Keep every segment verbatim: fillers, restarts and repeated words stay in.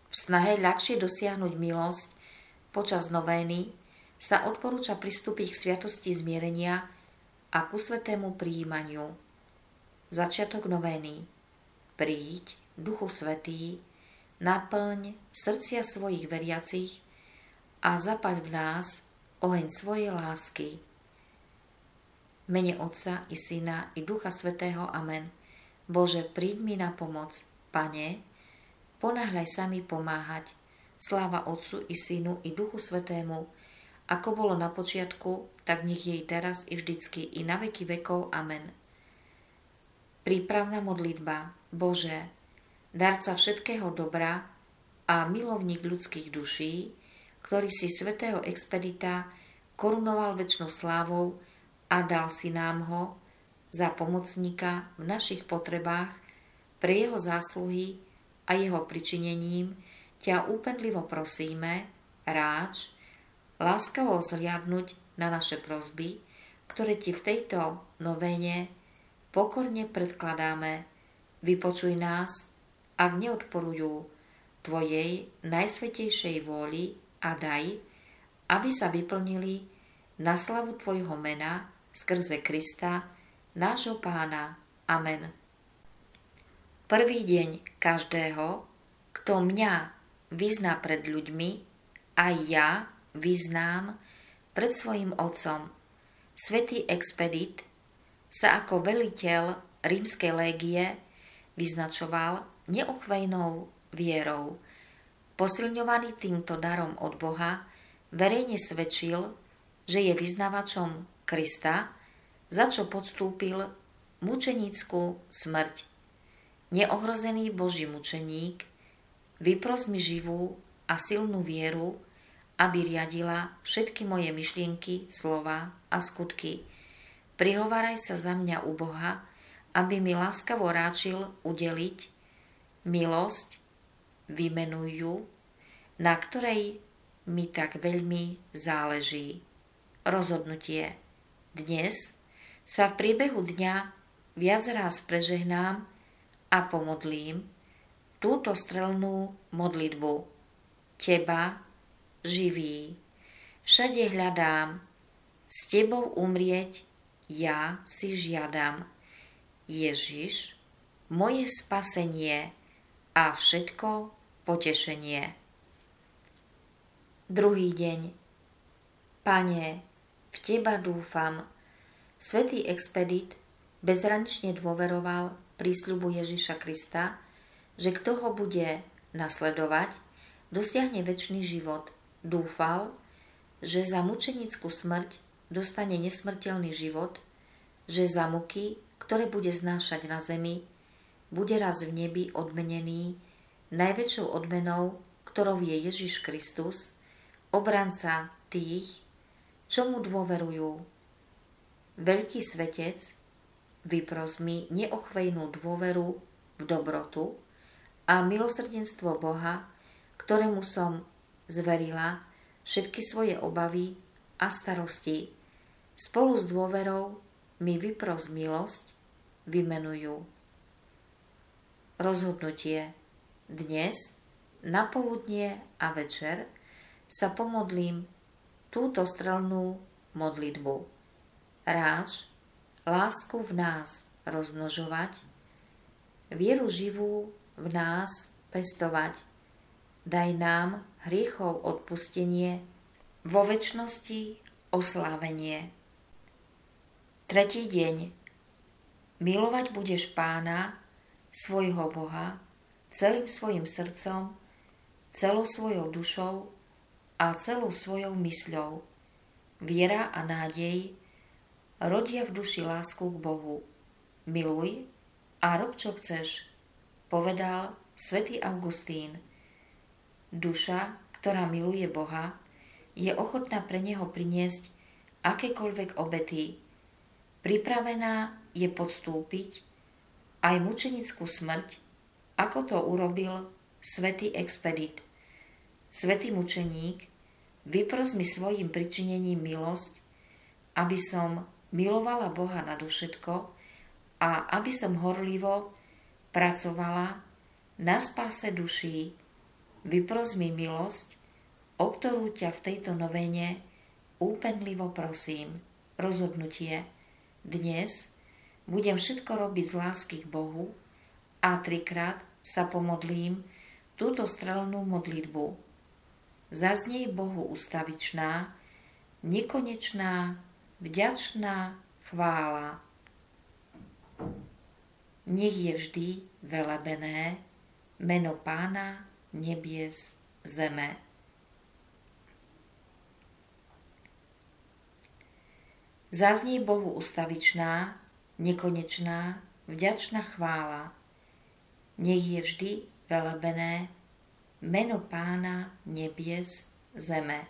V snahe ľahšie dosiahnuť milosť počas novény sa odporúča pristúpiť k sviatosti zmierenia a ku svätému prijímaniu. Začiatok novény. Príď, Duchu Svätý, naplň srdcia svojich veriacich a zapaľ v nás oheň svojej lásky. V mene Otca i Syna i Ducha Svätého. Amen. Bože, príď mi na pomoc. Pane, ponáhľaj sa mi pomáhať. Sláva Otcu i Synu i Duchu Svätému, ako bolo na počiatku, tak nech jej teraz i vždycky i na veky vekov. Amen. Prípravná modlitba. Bože, darca všetkého dobra a milovník ľudských duší, ktorý si svätého expedita korunoval večnou slávou a dal si nám ho za pomocníka v našich potrebách, pre jeho zásluhy a jeho pričinením ťa úpenlivo prosíme, ráč, láskavo zhliadnuť na naše prosby, ktoré ti v tejto novéne pokorne predkladáme. Vypočuj nás a v neodporujú tvojej najsvätejšej vôli a daj, aby sa vyplnili na slavu tvojho mena skrze Krista, nášho Pána. Amen. Prvý deň každého, kto mňa vyzná pred ľuďmi, aj ja vyznám pred svojim Otcom. Svätý Expedit sa ako veliteľ rímskej légie vyznačoval neochvejnou vierou. Posilňovaný týmto darom od Boha, verejne svedčil, že je vyznavačom Krista, za čo podstúpil mučenícku smrť. Neohrozený Boží mučeník, vypros mi živú a silnú vieru, aby riadila všetky moje myšlienky, slova a skutky. Prihováraj sa za mňa u Boha, aby mi láskavo ráčil udeliť milosť, vymenuj ju, na ktorej mi tak veľmi záleží. Rozhodnutie. Dnes sa v priebehu dňa viac raz prežehnám a pomodlím túto strelnú modlitbu. Teba, živý, všade hľadám, s tebou umrieť ja si žiadam. Ježiš, moje spasenie a všetko potešenie. Druhý deň. Pane, v teba dúfam. Svätý Expedit bezhranične dôveroval prísľubu Ježiša Krista, že kto ho bude nasledovať, dosiahne večný život. Dúfal, že za mučenickú smrť dostane nesmrteľný život, že za muky, ktoré bude znášať na zemi, bude raz v nebi odmenený najväčšou odmenou, ktorou je Ježiš Kristus, obranca tých, čo mu dôverujú. Veľký svetec, vypros mi neochvejnú dôveru v dobrotu a milosrdenstvo Boha, ktorému som zverila všetky svoje obavy a starosti. Spolu s dôverou mi vypros milosť, vymenujú. Rozhodnutie. Dnes, na poludnie a večer sa pomodlím túto strelnú modlitbu. Ráč lásku v nás rozmnožovať, vieru živú v nás pestovať. Daj nám hriechov odpustenie, vo večnosti oslávenie. Tretí deň. Milovať budeš Pána, svojho Boha, celým svojim srdcom, celou svojou dušou a celou svojou mysľou. Viera a nádej rodia v duši lásku k Bohu. Miluj a rob, čo chceš, povedal svätý Augustín. Duša, ktorá miluje Boha, je ochotná pre neho priniesť akékoľvek obety. Pripravená je podstúpiť aj mučenickú smrť, ako to urobil svätý Expedit. Svätý mučeník, vypros mi svojim pričinením milosť, aby som milovala Boha nadovšetko a aby som horlivo pracovala na spáse duší. Vypros mi milosť, o ktorú ťa v tejto novene úpenlivo prosím. Rozhodnutie. Dnes budem všetko robiť z lásky k Bohu a trikrát sa pomodlím túto strelnú modlitbu. Zaznie Bohu ustavičná, nekonečná, vďačná chvála. Nech je vždy velebené meno Pána nebies, zeme. Zaznie Bohu ustavičná, nekonečná, vďačná chvála. Nech je vždy velebené meno Pána nebies, zeme.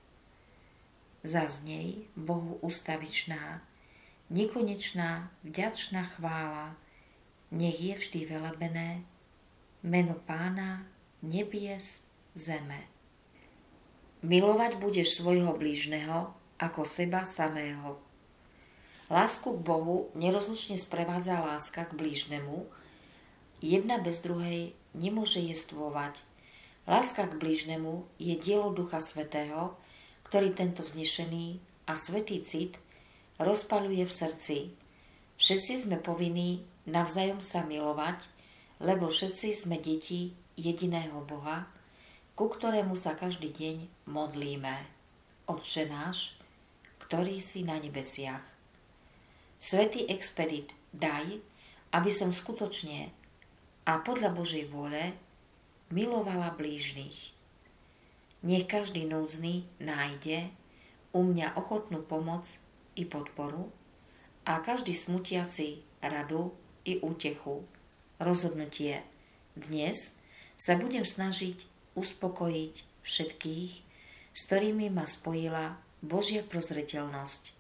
Zaznie Bohu ustavičná, nekonečná, vďačná chvála. Nech je vždy velebené meno Pána nebies, zeme. Milovať budeš svojho blížneho ako seba samého. Lásku k Bohu nerozlučne sprevádza láska k blížnemu. Jedna bez druhej nemôže jestvovať. Láska k blížnemu je dielo Ducha Svätého, ktorý tento vznešený a svätý cit rozpaľuje v srdci. Všetci sme povinní navzájom sa milovať, lebo všetci sme deti jediného Boha, ku ktorému sa každý deň modlíme. Otče náš, ktorý si na nebesiach. Svätý expedit, daj, aby som skutočne a podľa Božej vôle milovala blížnych. Nech každý núdzny nájde u mňa ochotnú pomoc i podporu a každý smutiaci radu i útechu. Rozhodnutie. Dnes sa budem snažiť uspokojiť všetkých, s ktorými ma spojila Božia prozreteľnosť.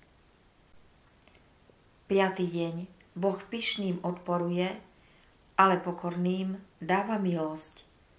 Piatý deň. Boh pyšným odporuje, ale pokorným dáva milosť.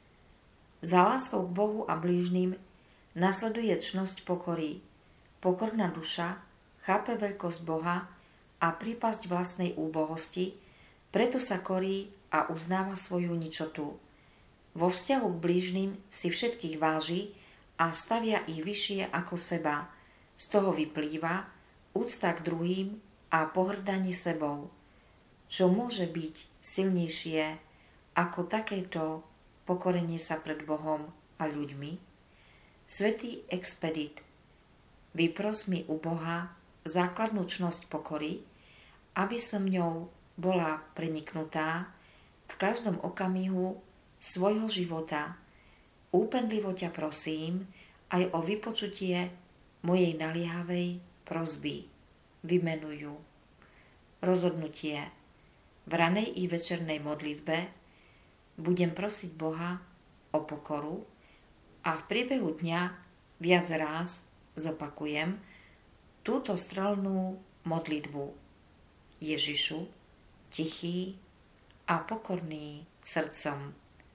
Za láskou k Bohu a blížnym nasleduje čnosť pokory. Pokorná duša chápe veľkosť Boha a prípasť vlastnej úbohosti, preto sa korí a uznáva svoju ničotu. Vo vzťahu k blížnym si všetkých váži a stavia ich vyššie ako seba. Z toho vyplýva úcta k druhým a pohŕdanie sebou. Čo môže byť silnejšie ako takéto pokorenie sa pred Bohom a ľuďmi? Svätý expedit, vypros mi u Boha základnú čnosť pokory, aby som ňou bola preniknutá v každom okamihu svojho života. Úpenlivo ťa prosím aj o vypočutie mojej naliehavej prosby. Vymenujú. Rozhodnutie. V ranej i večernej modlitbe budem prosiť Boha o pokoru a v priebehu dňa viac ráz zopakujem túto strelnú modlitbu. Ježišu, tichý a pokorný srdcom.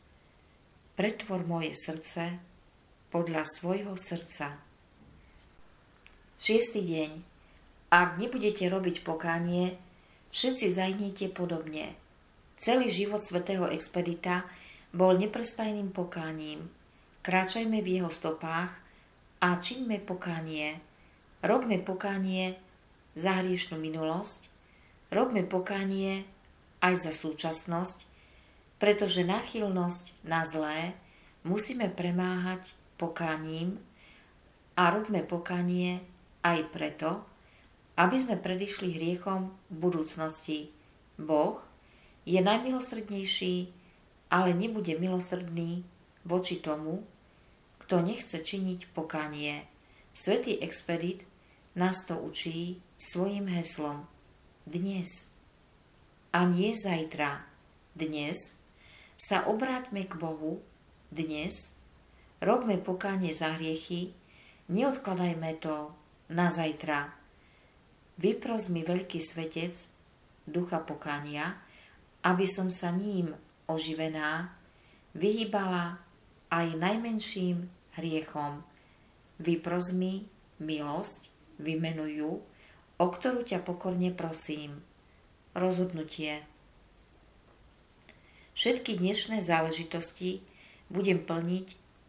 Pretvor moje srdce podľa svojho srdca. Šiestý deň. Ak nebudete robiť pokánie, všetci zahnite podobne. Celý život svätého expedita bol neprestajným pokáním. Kráčajme v jeho stopách a čiňme pokánie. Robme pokánie za hriešnú minulosť, robme pokánie aj za súčasnosť, pretože náchylnosť na zlé musíme premáhať pokáním a robme pokánie aj preto, aby sme predišli hriechom v budúcnosti. Boh je najmilosrdnejší, ale nebude milosrdný voči tomu, kto nechce činiť pokánie. Svätý expedit nás to učí svojim heslom. Dnes a nie zajtra. Dnes sa obráťme k Bohu. Dnes robme pokánie za hriechy. Neodkladajme to na zajtra. Vypros mi veľký svetec ducha pokánia, aby som sa ním oživená vyhýbala aj najmenším hriechom. Vypros mi milosť, vymenujú, o ktorú ťa pokorne prosím. Rozhodnutie. Všetky dnešné záležitosti budem plniť v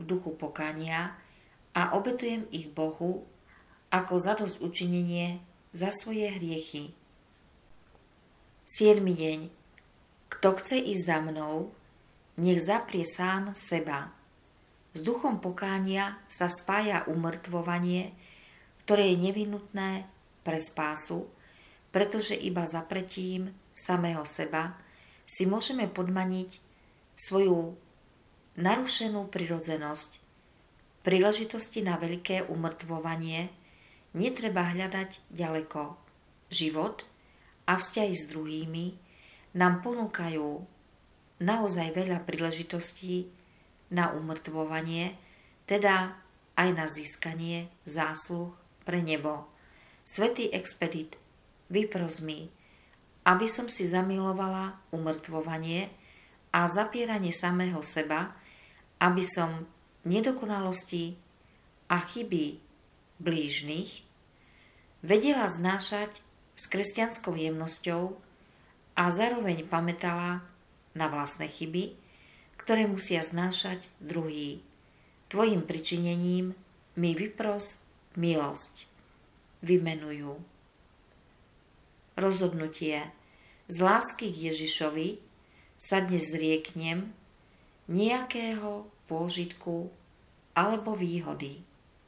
v duchu pokania a obetujem ich Bohu ako zadosťučinenie za svoje hriechy. Siedmy deň. Kto chce ísť za mnou, nech zaprie sám seba. S duchom pokánia sa spája umrtvovanie, ktoré je nevyhnutné pre spásu, pretože iba zapretím samého seba si môžeme podmaniť svoju narušenú prirodzenosť. Príležitosti na veľké umrtvovanie netreba hľadať ďaleko. Život a vzťahy s druhými nám ponúkajú naozaj veľa príležitostí na umrtvovanie, teda aj na získanie zásluh pre nebo. Svätý Expedit, vypros mi, aby som si zamilovala umrtvovanie a zapieranie samého seba, aby som nedokonalosti a chyby blížnych vedela znášať s kresťanskou jemnosťou a zároveň pamätala na vlastné chyby, ktoré musia znášať druhý. Tvojim pričinením mi vypros milosť. Vymenujú. Rozhodnutie. Z lásky k Ježišovi sa dnes zrieknem nejakého pôžitku alebo výhody.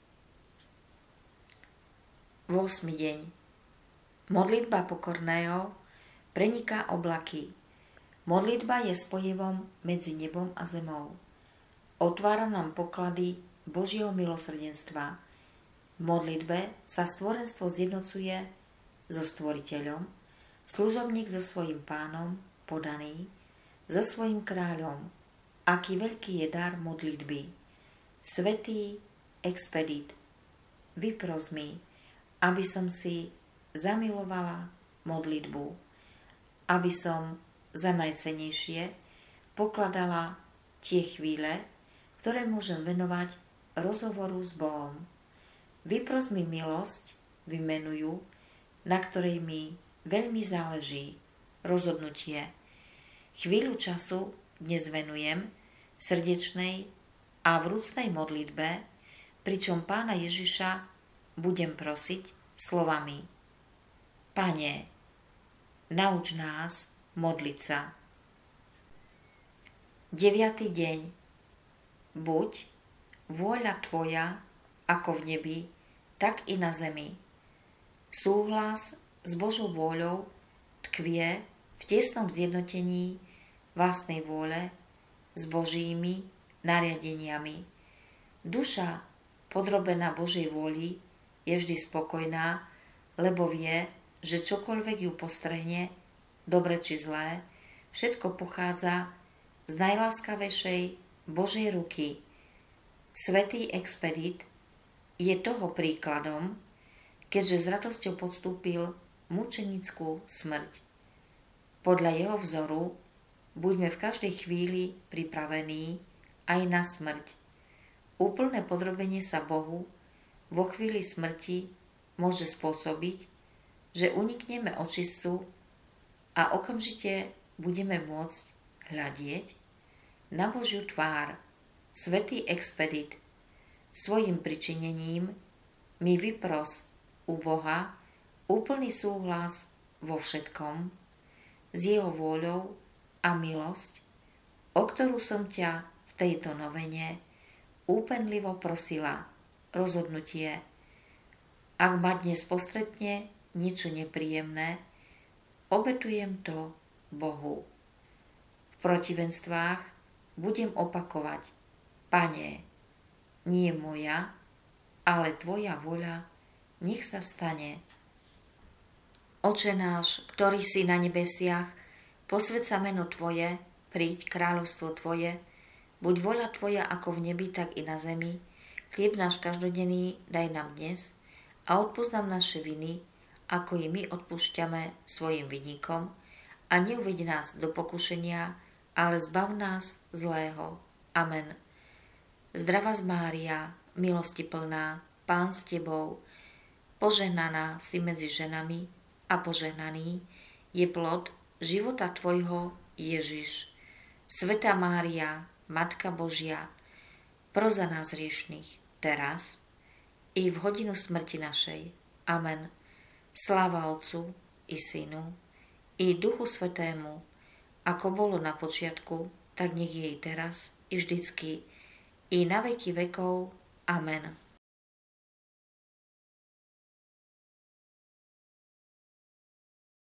ôsmy deň. Modlitba pokorného preniká oblaky. Modlitba je spojevom medzi nebom a zemou. Otvára nám poklady Božieho milosrdenstva. V modlitbe sa stvorenstvo zjednocuje so stvoriteľom, služobník so svojím pánom, podaný, so svojím kráľom. Aký veľký je dar modlitby. Svätý Expedit, vypros mi, aby som si zamilovala modlitbu, aby som za najcennejšie pokladala tie chvíle, ktoré môžem venovať rozhovoru s Bohom. Vypros mi milosť, vymenujú, na ktorej mi veľmi záleží. Rozhodnutie. Chvíľu času dnes venujem srdečnej a vrúcnej modlitbe, pričom Pána Ježiša budem prosiť slovami: Pane, nauč nás modliť sa. deviaty deň. Buď vôľa Tvoja ako v nebi, tak i na zemi. Súhlas s Božou vôľou tkvie v tesnom zjednotení vlastnej vôle s Božími nariadeniami. Duša podrobená Božej vôli je vždy spokojná, lebo vie, že čokoľvek ju postrehne, dobre či zlé, všetko pochádza z najláskavejšej Božej ruky. Svätý Expedit je toho príkladom, keďže s radosťou podstúpil mučenickú smrť. Podľa jeho vzoru buďme v každej chvíli pripravení aj na smrť. Úplné podrobenie sa Bohu vo chvíli smrti môže spôsobiť, že unikneme očistcu a okamžite budeme môcť hľadieť na Božiu tvár. Svätý Expedit, svojim pričinením mi vypros u Boha úplný súhlas vo všetkom s jeho vôľou a milosť, o ktorú som ťa v tejto novene úpenlivo prosila. Rozhodnutie. Ak ma dnes postretne niečo nepríjemné, obetujem to Bohu. V protivenstvách budem opakovať: Pane, nie moja, ale Tvoja voľa nech sa stane. Oče náš, ktorý si na nebesiach, posväť sa meno Tvoje, príď kráľovstvo Tvoje, buď voľa Tvoja ako v nebi, tak i na zemi. Chlieb náš každodenný daj nám dnes a odpusť nám naše viny, ako i my odpúšťame svojim vinníkom, a neuveď nás do pokušenia, ale zbav nás zlého. Amen. Zdravá Mária, milosti plná, Pán s Tebou, požehnaná si medzi ženami a požehnaný je plod života Tvojho, Ježiš. Svätá Mária, Matka Božia, Pros za nás hriešných, teraz i v hodinu smrti našej. Amen. Sláva Otcu i Synu i Duchu Svätému, ako bolo na počiatku, tak nech je i teraz, i vždycky, i na veky vekov. Amen.